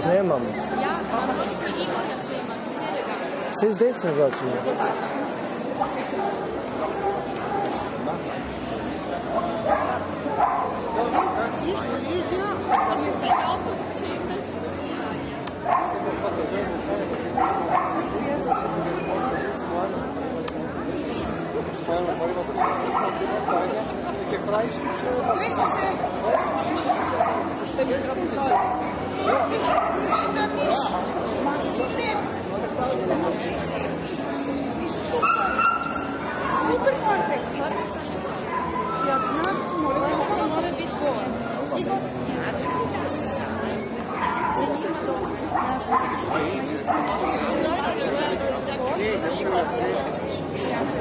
Nemam. Ja, a možeš mi Igorja snimat, cijelega. Sve s decem začinje. Super foarte!